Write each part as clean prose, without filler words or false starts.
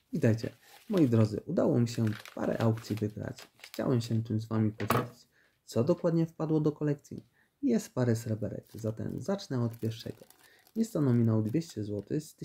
Witajcie, moi drodzy, udało mi się parę aukcji wygrać i chciałem się tym z Wami podzielić. Co dokładnie wpadło do kolekcji? Jest parę sreberek, zatem zacznę od pierwszego. Jest to nominał 200 zł z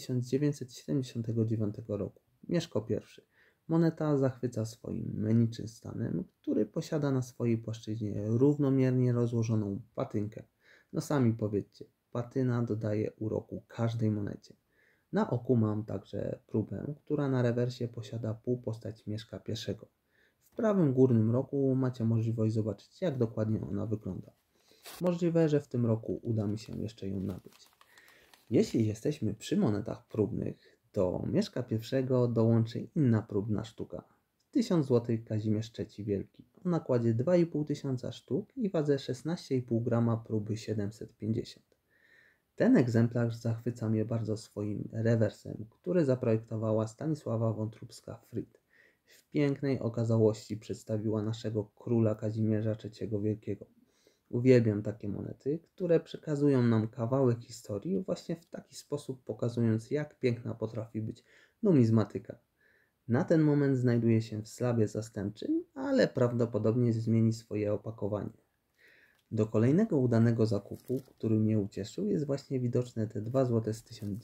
1979 roku. Mieszko I. Moneta zachwyca swoim meniczym stanem, który posiada na swojej płaszczyźnie równomiernie rozłożoną patynkę. No sami powiedzcie, patyna dodaje uroku każdej monecie. Na oku mam także próbę, która na rewersie posiada półpostać Mieszka I. W prawym górnym rogu macie możliwość zobaczyć, jak dokładnie ona wygląda. Możliwe, że w tym roku uda mi się jeszcze ją nabyć. Jeśli jesteśmy przy monetach próbnych, do Mieszka I dołączy inna próbna sztuka. 1000 zł Kazimierz III Wielki o nakładzie 2500 sztuk i wadze 16,5 g próby 750. Ten egzemplarz zachwyca mnie bardzo swoim rewersem, który zaprojektowała Stanisława Wątróbska-Fried. W pięknej okazałości przedstawiła naszego króla Kazimierza III Wielkiego. Uwielbiam takie monety, które przekazują nam kawałek historii właśnie w taki sposób, pokazując, jak piękna potrafi być numizmatyka. Na ten moment znajduje się w slabie zastępczym, ale prawdopodobnie zmieni swoje opakowanie. Do kolejnego udanego zakupu, który mnie ucieszył, jest właśnie widoczne te 2 zł z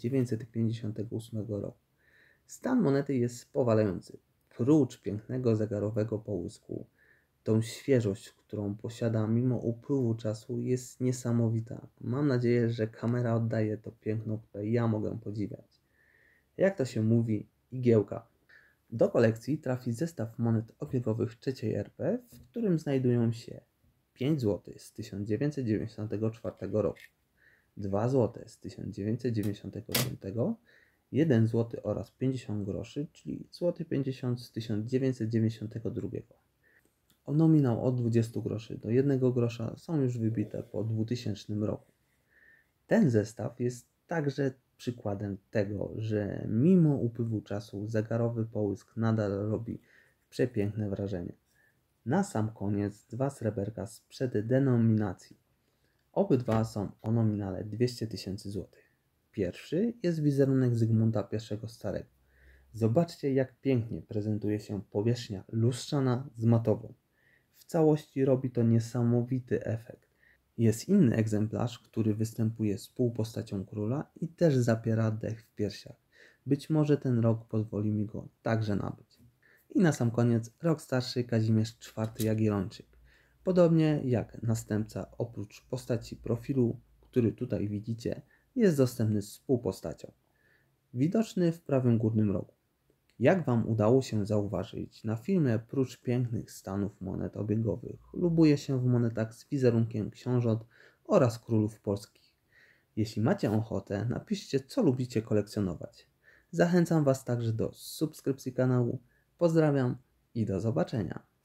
1958 roku. Stan monety jest powalający. Prócz pięknego zegarowego połysku, tą świeżość, którą posiada mimo upływu czasu, jest niesamowita. Mam nadzieję, że kamera oddaje to piękno, które ja mogę podziwiać. Jak to się mówi, igiełka. Do kolekcji trafi zestaw monet obiegowych III RP, w którym znajdują się 5 zł z 1994 roku, 2 zł z 1995, 1 zł oraz 50 groszy, czyli złoty 50 z 1992. O nominał od 20 groszy do 1 grosza są już wybite po 2000 roku. Ten zestaw jest także przykładem tego, że mimo upływu czasu zegarowy połysk nadal robi przepiękne wrażenie. Na sam koniec 2 sreberka sprzed denominacji. Obydwa są o nominale 200 000 złotych. Pierwszy jest wizerunek Zygmunta I Starego. Zobaczcie, jak pięknie prezentuje się powierzchnia lustrzana z matową. W całości robi to niesamowity efekt. Jest inny egzemplarz, który występuje z półpostacią króla i też zapiera dech w piersiach. Być może ten rok pozwoli mi go także nabyć. I na sam koniec rok starszy Kazimierz IV Jagiellończyk. Podobnie jak następca, oprócz postaci profilu, który tutaj widzicie, jest dostępny z półpostacią. Widoczny w prawym górnym rogu. Jak Wam udało się zauważyć, na filmie prócz pięknych stanów monet obiegowych lubuje się w monetach z wizerunkiem książąt oraz królów polskich. Jeśli macie ochotę, napiszcie, co lubicie kolekcjonować. Zachęcam Was także do subskrypcji kanału. Pozdrawiam i do zobaczenia.